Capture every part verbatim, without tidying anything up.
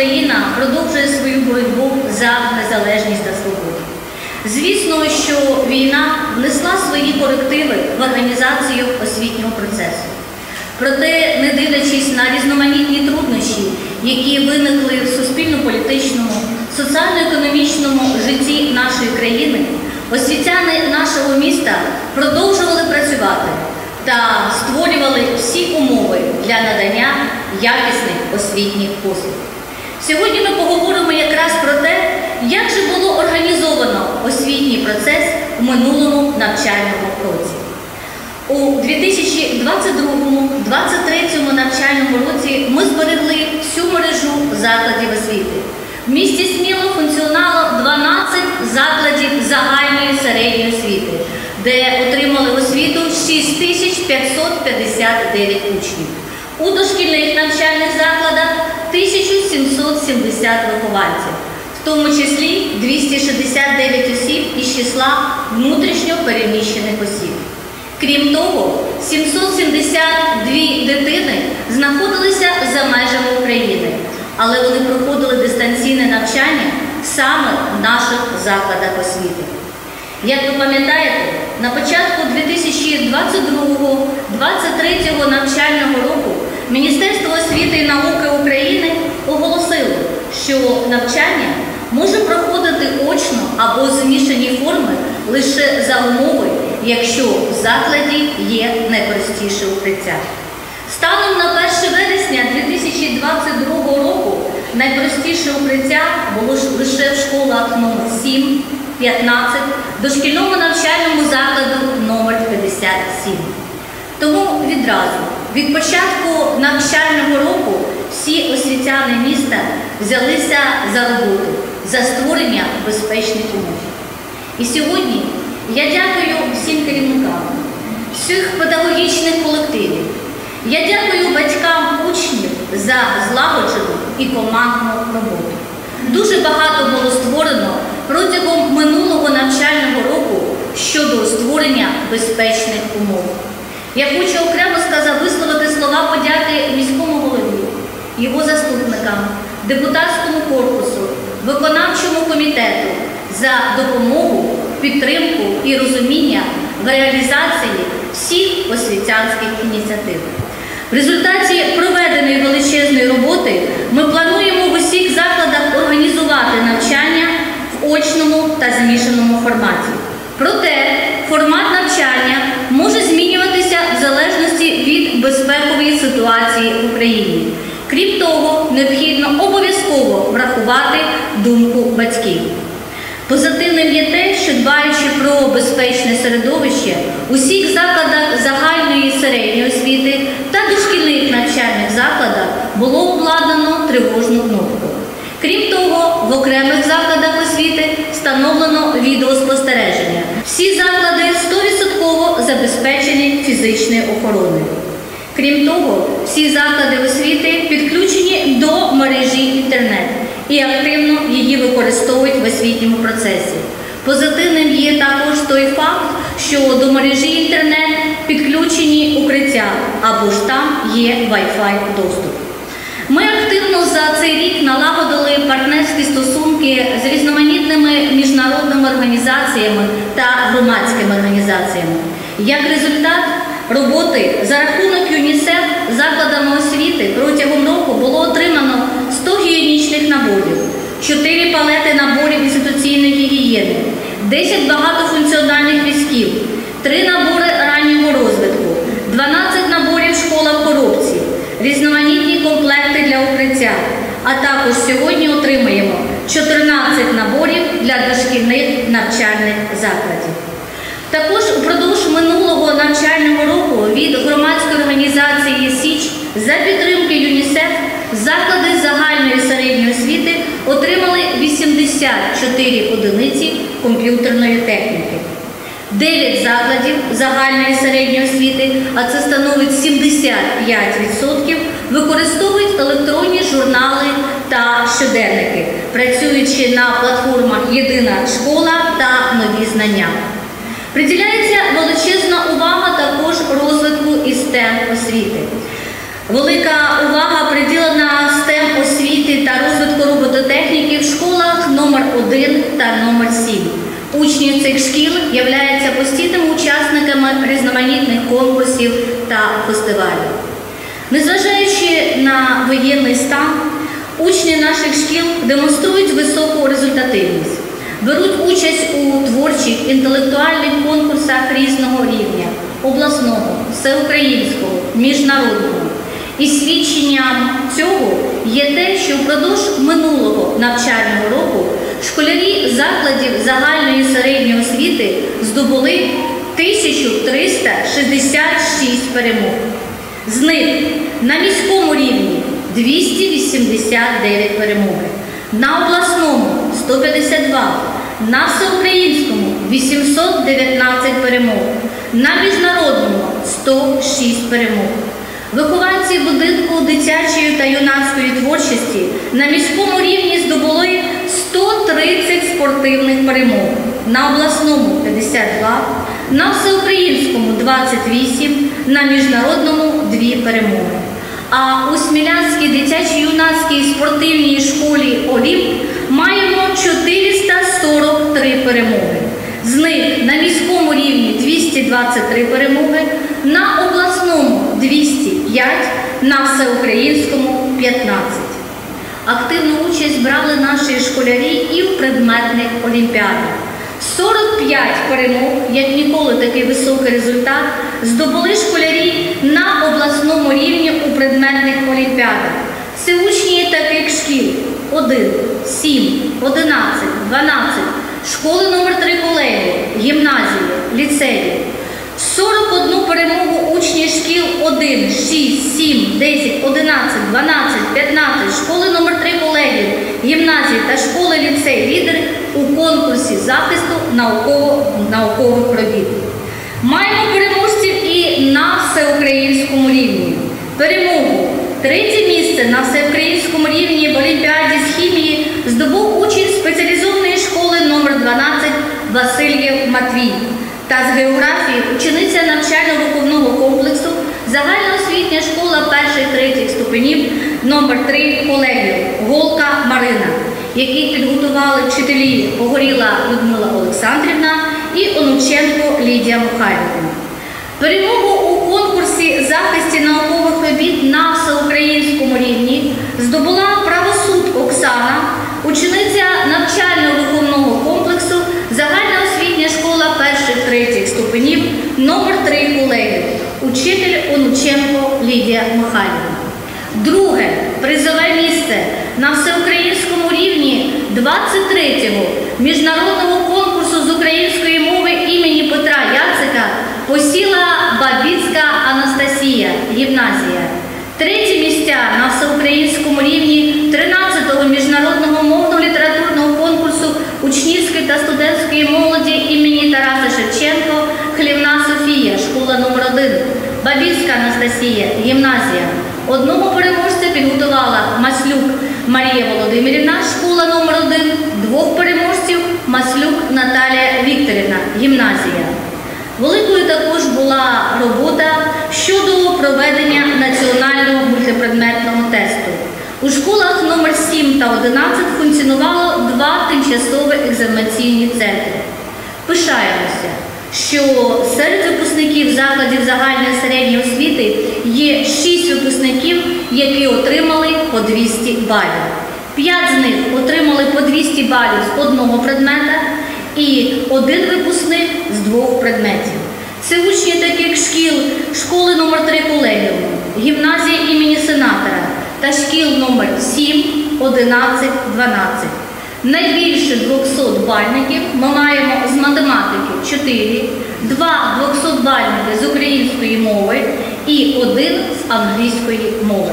Україна продовжує свою боротьбу за незалежність та свободу. Звісно, що війна внесла свої корективи в організацію освітнього процесу. Проте, не дивлячись на різноманітні труднощі, які виникли в суспільно-політичному, соціально-економічному житті нашої країни, освітяни нашого міста продовжували працювати та створювали всі умови для надання якісних освітніх послуг. Сьогодні ми поговоримо якраз про те, як же було організовано освітній процес у минулому навчальному році. У дві тисячі двадцять другому - двадцять третьому навчальному році ми зберегли всю мережу закладів освіти. В місті Сміло функціонало дванадцять закладів загальної середньої освіти, де отримали освіту шість тисяч п'ятсот п'ятдесят дев'ять учнів. У дошкільних навчальних закладах тисяча сімсот сімдесят вихованців, в тому числі двісті шістдесят дев'ять осіб із числа внутрішньо переміщених осіб. Крім того, сімсот сімдесят дві дитини знаходилися за межами України, але вони проходили дистанційне навчання саме в наших закладах освіти. Як ви пам'ятаєте, на початку дві тисячі двадцять другого - двадцять третього навчального року Міністерство освіти і науки України оголосило, що навчання може проходити очно або в змішаній формі лише за умови, якщо в закладі є найпростіше укриття. Станом на перше вересня дві тисячі двадцять другого року найпростіше укриття було лише в школах номер сім, п'ятнадцять, дошкільному навчальному закладу номер п'ятдесят сім. Тому відразу, від початку навчального року, всі освітяни міста взялися за роботу, за створення безпечних умов. І сьогодні я дякую всім керівникам, всіх педагогічних колективів. Я дякую батькам учнів за злагоджену і командну роботу. Дуже багато було створено протягом минулого навчального року щодо створення безпечних умов. Я хочу окремо сказати, висловити слова подяки міському голові, його заступникам, депутатському корпусу, виконавчому комітету за допомогу, підтримку і розуміння в реалізації всіх освітянських ініціатив. В результаті проведеної величезної роботи ми плануємо в усіх закладах організувати навчання в очному та змішаному форматі. Проте формат навчання може змінюватися в залежності від безпекової ситуації в Україні. Крім того, необхідно обов'язково врахувати думку батьків. Позитивним є те, що, дбаючи про безпечне середовище, у всіх закладах загальної середньої освіти та дошкільних навчальних закладах було обладнано тривожну кнопку. Крім того, в окремих закладах освіти встановлено відеоспостереження. Всі заклади сто відсотків забезпечені фізичною охороною. Крім того, всі заклади освіти підключені до мережі інтернет і активно її використовують в освітньому процесі. Позитивним є також той факт, що до мережі інтернет підключені укриття, або ж там є Wi-Fi доступ. Ми активно за цей рік налагодили партнерські стосунки з різноманітними міжнародними організаціями та громадськими організаціями. Як результат роботи за рахунок ЮНІСЕФ закладами освіти протягом року було отримано сто гігієнічних наборів, чотири палети наборів інституційної гігієни, десять багатофункціональних візків, три набори раннього розвитку, дванадцять наборів школа в коробці, різноманітні комплекти для укриття, а також сьогодні отримаємо чотирнадцять наборів для дошкільних навчальних закладів. Також впродовж минулого навчального року від громадської організації «Січ» за підтримки ЮНІСЕФ заклади загальної середньої освіти отримали вісімдесят чотири одиниці комп'ютерної техніки. дев'ять закладів загальної середньої освіти, а це становить сімдесят п'ять відсотків, використовують електронні журнали та щоденники, працюючи на платформах «Єдина школа» та «Нові знання». Приділяється величезна увага також розвитку і стем освіти. Велика увага приділена стем освіти та розвитку та номер сім. Учні цих шкіл являються постійними учасниками різноманітних конкурсів та фестивалів. Незважаючи на воєнний стан, учні наших шкіл демонструють високу результативність, беруть участь у творчих, інтелектуальних конкурсах різного рівня – обласного, всеукраїнського, міжнародного. І свідченням цього є те, що впродовж минулого навчального року школярі закладів загальної середньої освіти здобули тисячу триста шістдесят шість перемог. З них на міському рівні двісті вісімдесят дев'ять перемог, на обласному – сто п'ятдесят два, на всеукраїнському – вісімсот дев'ятнадцять перемог, на міжнародному – сто шість перемог. Вихованці будинку дитячої та юнацької творчості на міському рівні здобули сто тридцять спортивних перемог, на обласному – п'ятдесят два, на всеукраїнському – двадцять вісім, на міжнародному – дві перемоги. А у Смілянській дитячо-юнацькій спортивній школі «Олімп» маємо чотириста сорок три перемоги. З них на міському рівні двісті двадцять три перемоги, на обласному – двісті п'ять, на всеукраїнському – п'ятнадцять. Активну участь брали наші школярі і в предметних олімпіадах. сорок п'ять перемог, як ніколи такий високий результат, здобули школярі на обласному рівні у предметних олімпіадах. Це учні таких шкіл – один, сім, одинадцять, дванадцять, школи номер три колегії, гімназії, ліцеї. сорок одну перемогу учні шкіл один, шість, сім, десять, одинадцять, дванадцять, п'ятнадцять, школи номер три колегії, гімназії та школи ліцей лідери у конкурсі захисту науково, наукових робіт. Маємо переможців і на всеукраїнському рівні. Перемогу третє місце на всеукраїнському рівні в Олімпіаді з хімії здобув учень спеціалізованої школи номер дванадцять Васильєв Матвій. Та з географії учениця навчально-виховного комплексу загальноосвітня школа перших-третіх ступенів номер три колегію Голка Марина, яких підготували вчителі Погоріла Людмила Олександрівна і Онученко Лідія Михайлівна. Перемогу у конкурсі захисті наукових робіт на всеукраїнському рівні здобула правосуд Оксана, учениця навчально-виховного комплексу загальноосвітня школа перших-третіх ступенів номер три колегію, учитель Онученко Лідія Михайлівна. Друге призове місце на всеукраїнському рівні двадцять третього міжнародного конкурсу з української мови імені Петра Яцика посіла Бабіцька Анастасія, гімназія. Треті місця на всеукраїнському рівні тринадцятого міжнародного мовно-літературного конкурсу учнівської та студентської молоді імені Тараса Шевченка Хлівна Софія, школа номер один, Бабіцька Анастасія, гімназія. Одного переможця підготувала Маслюк Марія Володимирівна, школа номер один, двох переможців Маслюк Наталія Вікторівна, гімназія. Великою також була робота щодо проведення національного мультипредметного тесту. У школах номер сім та одинадцять функціонувало два тимчасові екзаменаційні центри. Пишаємося, що серед випускників закладів загальної середньої освіти є шість випускників, які отримали по двісті балів. П'ять з них отримали по двісті балів з одного предмета і один випускник з двох предметів. Це учні таких шкіл школи номер три колегіум, гімназії імені Сенатора та шкіл номер сім, одинадцять, дванадцять. Найбільше двохсот бальників ми маємо з математики чотири, два двохсот бальники з української мови і один з англійської мови.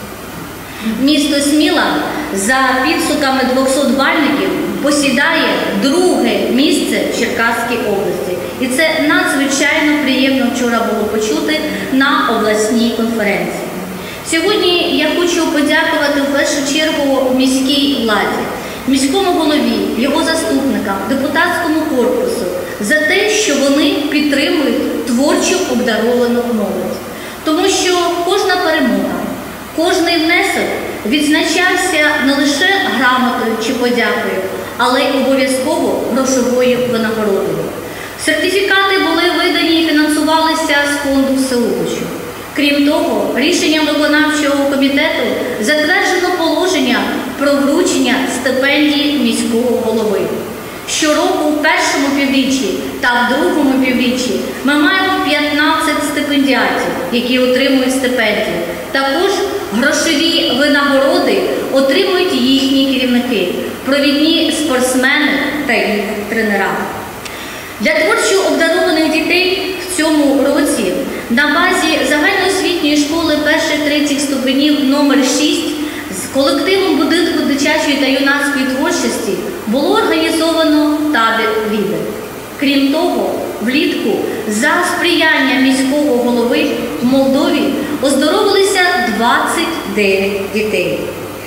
Місто Сміла за підсумками двохсот бальників посідає друге місце в Черкаській області. І це надзвичайно приємно вчора було почути на обласній конференції. Сьогодні я хочу подякувати в першу чергу міській владі, міському голові, його заступникам, депутатському корпусу за те, що вони підтримують творчо обдаровану молодь. Тому що кожна перемога, кожний внесок відзначався не лише грамотою чи подякою, але й обов'язково грошовою винагородою. Сертифікати були видані і фінансувалися з фонду всеохочу. Крім того, рішенням виконавчого комітету затверджено положення про вручення стипендій міського голови. Щороку в першому півріччі та в другому півріччі ми маємо п'ятнадцять стипендіатів, які отримують стипендії. Також грошові винагороди отримують їхні керівники, провідні спортсмени та їх тренера. Для творчо обдарованих дітей в цьому році на базі загальноосвітньої школи перших-третіх ступенів номер шість з колективом будинку дитячої та юнацької творчості було організовано табір «Лідер». Крім того, влітку за сприяння міського голови в Молдові оздоровилися двадцять дев'ять дітей.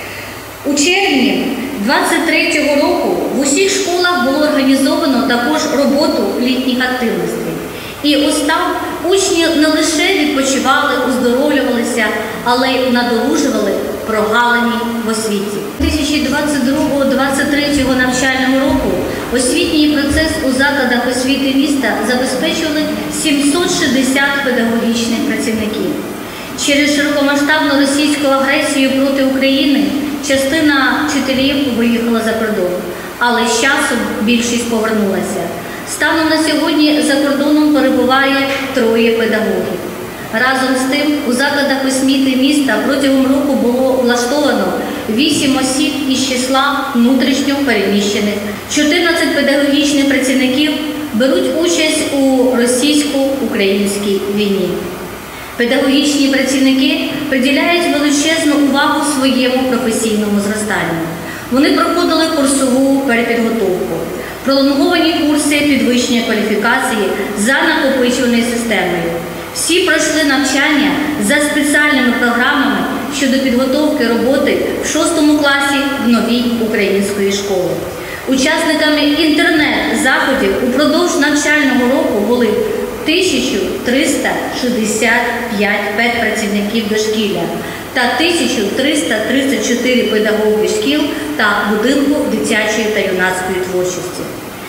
У червні двадцять третього року в усіх школах було організовано також роботу літніх активностей. І ось там учні не лише відпочивали, оздоровлювалися, але й надолужували прогалини в освіті. дві тисячі двадцять другого - двадцять третього навчального року освітній процес у закладах освіти міста забезпечували сімсот шістдесят педагогічних працівників. Через широкомасштабну російську агресію проти України частина вчителів виїхала за кордон, але з часом більшість повернулася. Станом на сьогодні за кордоном перебуває троє педагогів. Разом з тим, у закладах освіти міста протягом року було влаштовано вісім осіб із числа внутрішньо переміщених. чотирнадцять педагогічних працівників беруть участь у російсько-українській війні. Педагогічні працівники приділяють величезну увагу своєму професійному зростанню. Вони проходили курсову перепідготовку, пролонговані курси підвищення кваліфікації за накопичувальною системою. Всі пройшли навчання за спеціальними програмами щодо підготовки роботи в шостому класі в новій української школи. Учасниками інтернет-заходів упродовж навчального року були тисяча триста шістдесят п'ять педпрацівників дошкілля та тисяча триста тридцять чотири педагоги шкіл та будинку дитячої та юнацької творчості.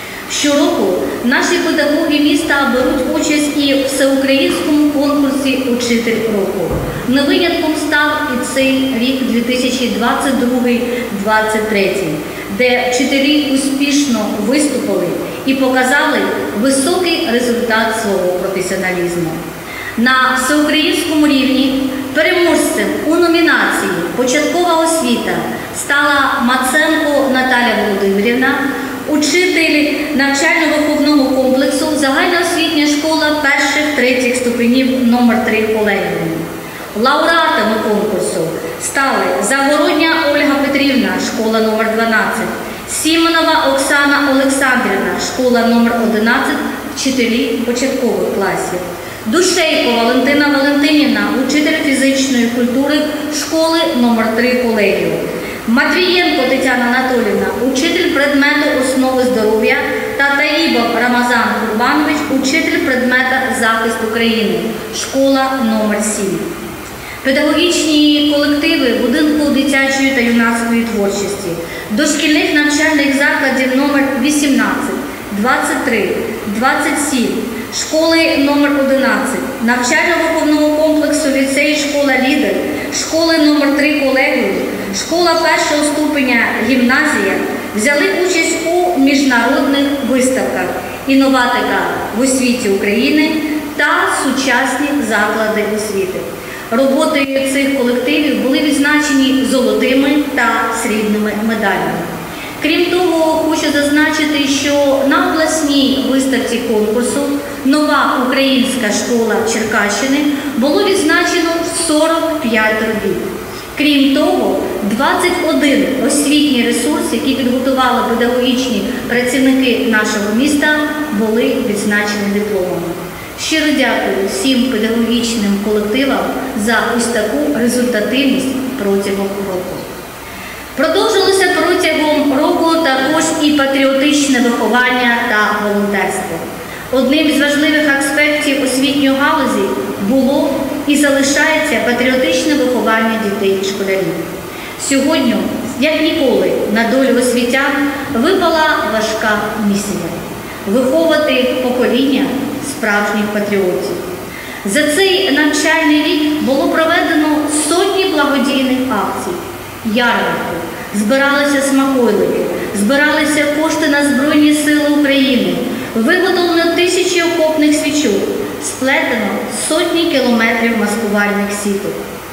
Щороку наші педагоги міста беруть участь і в всеукраїнському конкурсі «Учитель року». Не винятком став і цей рік дві тисячі двадцять другий - двадцять третій, де вчителі успішно виступили і показали високий результат свого професіоналізму. На всеукраїнському рівні переможцем у номінації «Початкова освіта» стала Маценко Наталя Володимирівна, учитель навчально-виховного комплексу загальноосвітня школа перших-третіх ступенів номер три колегіуму. Лауреатами конкурсу стали Загородня Ольга Петрівна, школа номер дванадцять, Сімонова Оксана Олександрівна, школа номер одинадцять, вчителі початкових класів. Душейко Валентина Валентинівна, учитель фізичної культури школи номер три колегіуму. Матвієнко Тетяна Анатоліївна, учитель предмету основи здоров'я та Таїбов Рамазан Курбанович, учитель предмета захист України, школа номер сім. Педагогічні колективи будинку дитячої та юнацької творчості, дошкільних навчальних закладів номер вісімнадцять, двадцять три, двадцять сім, школи номер одинадцять, навчально-виховного комплексу ліцей школа «Лідер», школи номер три колегіум, школа першого ступеня гімназія взяли участь у міжнародних виставках «Інноватика в освіті України» та «Сучасні заклади освіти». Роботи цих колективів були відзначені золотими та срібними медалями. Крім того, хочу зазначити, що на обласній виставці конкурсу «Нова українська школа Черкащини» було відзначено сорок п'ять робіт. Крім того, двадцять один освітній ресурс, які підготували педагогічні працівники нашого міста, були відзначені дипломами. Щиро дякую всім педагогічним колективам за ось таку результативність протягом року. Продовжилося протягом року також і патріотичне виховання та волонтерство. Одним із важливих аспектів освітньої галузі було і залишається патріотичне виховання дітей і школярів. Сьогодні як ніколи, на долю освітян випала важка місія – виховати покоління справжніх патріотів. За цей навчальний рік було проведено сотні благодійних акцій, ярмарки, збиралися смаколики, збиралися кошти на Збройні Сили України, виготовлено тисячі окопних свічок, сплетено сотні кілометрів маскувальних сіток.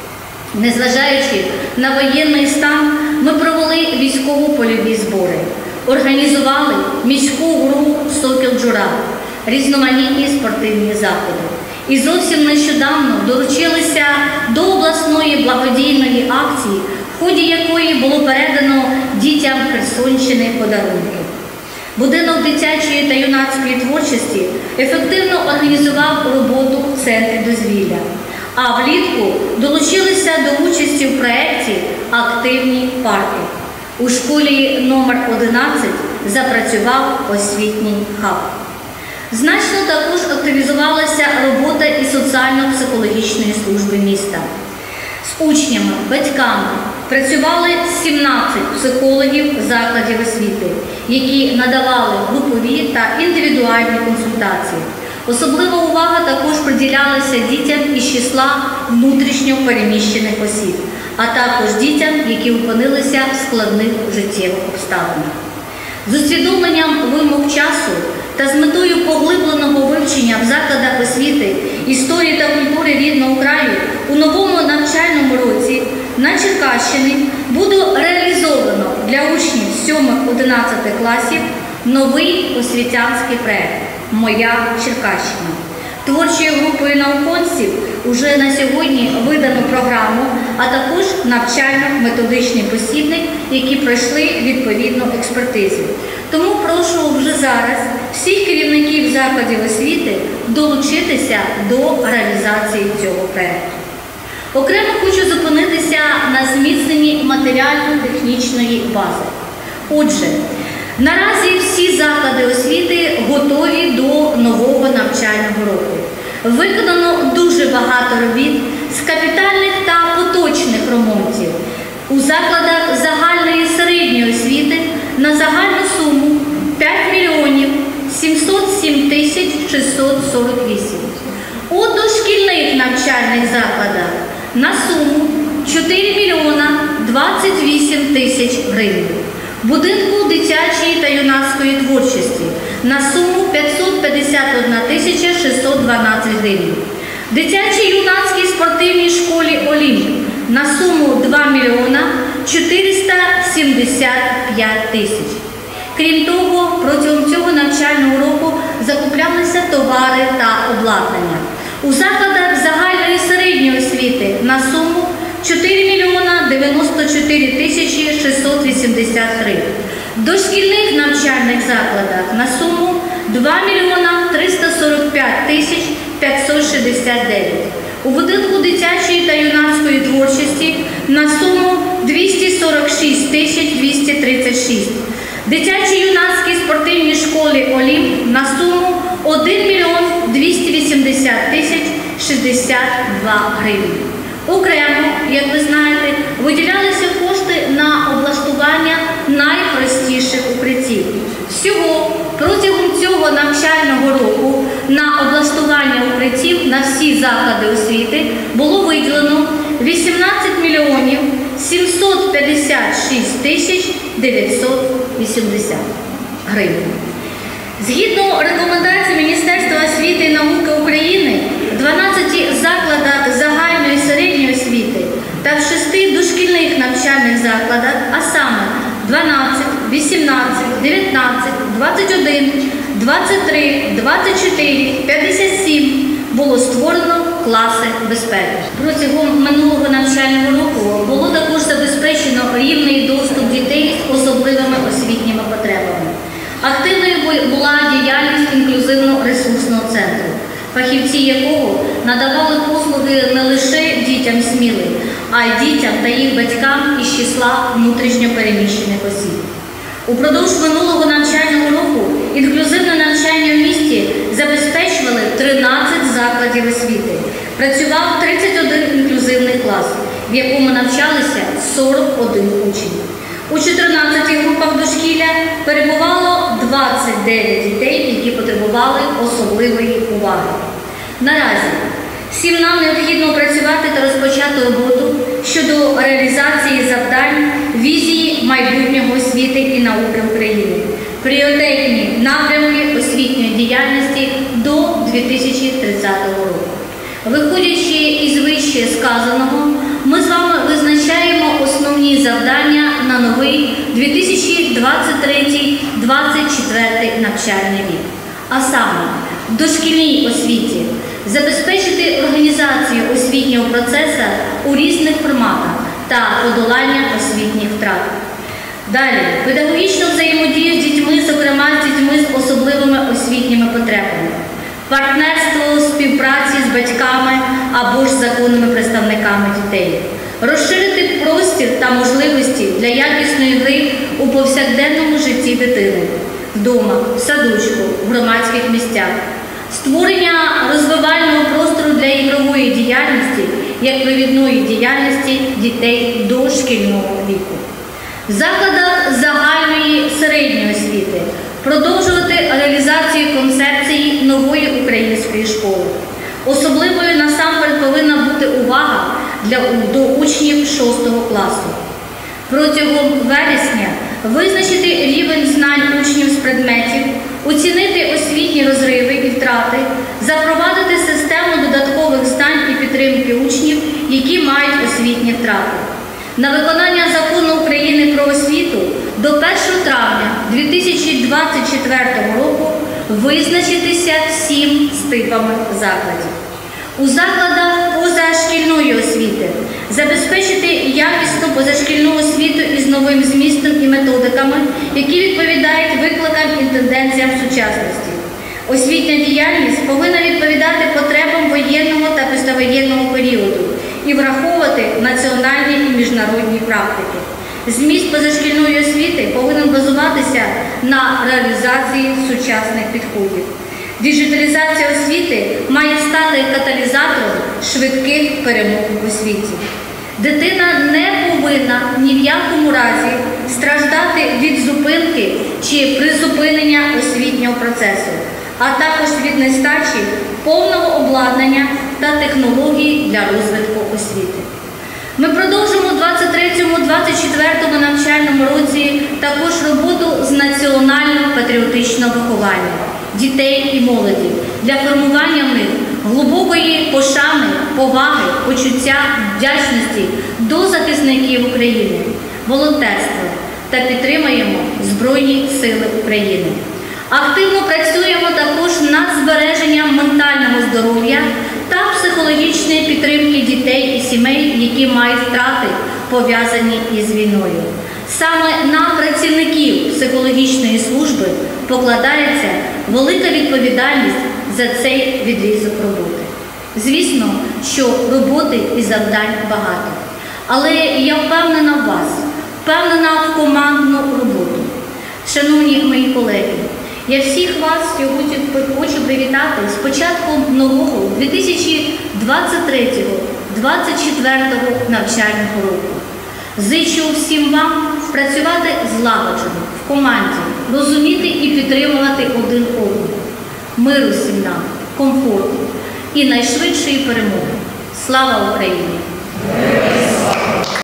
Незважаючи на воєнний стан, ми провели військово-польові збори, організували міську гру «Сокіл Джура», різноманітні спортивні заходи. І зовсім нещодавно долучилися до обласної благодійної акції, в ході якої було передано дітям Херсонщини подарунки. Будинок дитячої та юнацької творчості ефективно організував роботу в центрі дозвілля, а влітку долучилися до участі в проєкті «Активні парки». У школі номер одинадцять запрацював освітній хаб. Значно також активізувалася робота і соціально-психологічної служби міста. З учнями, батьками працювали сімнадцять психологів закладів освіти, які надавали групові та індивідуальні консультації. Особлива увага також приділялася дітям із числа внутрішньо переміщених осіб, а також дітям, які опинилися в складних життєвих обставинах. З усвідомленням вимог часу та з метою поглибленого вивчення в закладах освіти історії та культури рідного краю у новому навчальному році на Черкащині буде реалізовано для учнів сьомих-одинадцятих класів новий освітянський проєкт «Моя Черкащина». Творчою групою науковців уже на сьогодні видано програму, а також навчально-методичний посібник, які пройшли відповідну експертизу. Тому прошу вже зараз всіх керівників закладів освіти долучитися до реалізації цього проєкту. Окремо хочу зупинитися на зміцненні матеріально-технічної бази. Отже, наразі всі заклади освіти готові до нового навчального року. Виконано дуже багато робіт з капітальних та поточних ремонтів у закладах загальної середньої освіти на загальну суму п'ять мільйонів сімсот сім тисяч шістсот сорок вісім. У дошкільних навчальних закладах на суму чотири мільйона двадцять вісім тисяч гривень. Будинку дитячої та юнацької творчості на суму п'ятсот п'ятдесят одна тисяча шістсот дванадцять гривень. Дитячій юнацькій спортивній школі «Олімп» на суму два мільйона чотириста сімдесят п'ять тисяч. Крім того, протягом цього навчального року закуплялися товари та обладнання. У закладах загальної середньої освіти на суму чотири мільйона дев'яносто чотири тисячі шістсот вісімдесят гривень. В дошкільних навчальних закладах на суму два мільйона триста сорок п'ять тисяч п'ятсот шістдесят дев'ять. У будинку дитячої та юнацької творчості на суму двісті сорок шість тисяч двісті тридцять шість. Дитячій юнацькій спортивній школі «Олімп» на суму один мільйон двісті вісімдесят тисяч шістдесят два гривень. Окремо, як ви знаєте, виділялися кошти на облаштування найпростіших укриттів. Всього протягом цього навчального року на облаштування укриттів на всі заклади освіти було виділено вісімнадцять мільйонів сімсот п'ятдесят шість тисяч дев'ятсот вісімдесят гривень. Згідно рекомендацій Міністерства освіти і науки України, в дванадцяти закладах загальної середньої освіти та в шести дошкільних навчальних закладах, а саме дванадцять, вісімнадцять, дев'ятнадцять, двадцять один, двадцять три, двадцять чотири, п'ятдесят сім було створено класи безпеки. Протягом минулого навчального року було також забезпечено рівний доступ дітей з особливими освітніми потребами. Активною була діяльність інклюзивно-ресурсного центру, фахівці якого надавали послуги не лише дітям Сміли, а й дітям та їх батькам із числа внутрішньо переміщених осіб. Упродовж минулого навчального року інклюзивне навчання в місті забезпечували тринадцять закладів освіти. Працював тридцять один інклюзивний клас, в якому навчалися сорок один учень. У чотирнадцяти групах дошкілля перебувало двадцять дев'ять дітей, які потребували особливої уваги. Наразі всім нам необхідно працювати та розпочати роботу щодо реалізації завдань візії майбутнього освіти і науки України. Пріоритетні напрямки освітньої діяльності до дві тисячі тридцятого року. Виходячи із вище сказаного, ми з вами визначаємо основні завдання на новий дві тисячі двадцять третій - двадцять четвертий навчальний рік. А саме, в дошкільній освіті забезпечити організацію освітнього процесу у різних форматах та подолання освітніх втрат. Далі, педагогічну взаємодію з дітьми, зокрема з дітьми з особливими освітніми потребами. Партнерство, співпраці з батьками або ж законними представниками дітей. Розширити простір та можливості для якісної гри у повсякденному житті дитини. Вдома, в садочку, в громадських місцях. Створення розвивального простору для ігрової діяльності, як провідної діяльності дітей дошкільного віку. В закладах загальної середньої освіти продовжувати реалізацію концепції нової української школи. Особливою насамперед повинна бути увага для, до учнів шостого класу. Протягом вересня визначити рівень знань учнів з предметів, оцінити освітні розриви і втрати, запровадити систему додаткових знань і підтримки учнів, які мають освітні втрати. На виконання Закону України про освіту до першого травня дві тисячі двадцять четвертого року визначитися всім з типами закладів. У закладах позашкільної освіти забезпечити якісну позашкільну освіту із новим змістом і методиками, які відповідають викликам і тенденціям сучасності. Освітня діяльність повинна відповідати потребам воєнного та післявоєнного періоду і враховувати національні і міжнародні практики. Зміст позашкільної освіти повинен базуватися на реалізації сучасних підходів. Діджиталізація освіти має стати каталізатором швидких перемог в освіті. Дитина не повинна ні в якому разі страждати від зупинки чи призупинення освітнього процесу, а також від нестачі повного обладнання та технологій для розвитку освіти. Ми продовжимо у двадцять третьому - двадцять четвертому навчальному році також роботу з національно-патріотичного виховання дітей і молоді для формування в них глибокої пошани, поваги, почуття вдячності до захисників України, волонтерства та підтримуємо Збройні Сили України. Активно працюємо також над збереженням ментального здоров'я та психологічної підтримки дітей і сімей, які мають втрати, пов'язані із війною. Саме на працівників психологічної служби покладається велика відповідальність за цей відрізок роботи. Звісно, що роботи і завдань багато. Але я впевнена в вас, впевнена в командну роботу. Шановні мої колеги, я всіх вас сьогодні хочу привітати з початком нового дві тисячі двадцять третього - двадцять четвертого навчального року. Зичу всім вам працювати злагоджено, в команді, розуміти і підтримувати один одного. Миру всім нам, комфорту і найшвидшої перемоги. Слава Україні!